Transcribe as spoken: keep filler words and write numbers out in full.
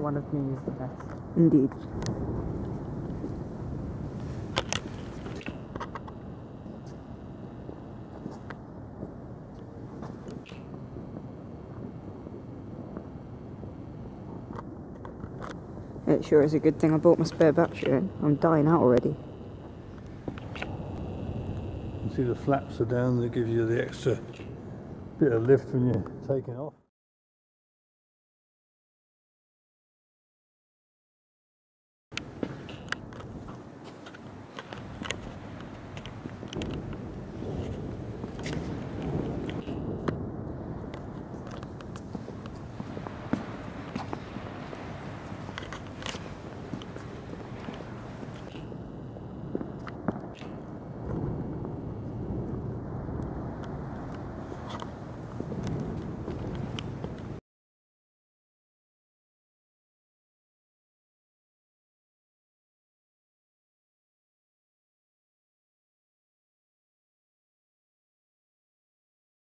one of me is the best. Indeed. It sure is a good thing I bought my spare battery in. I'm dying out already. You see the flaps are down, that gives you the extra bit of lift when you're taking off.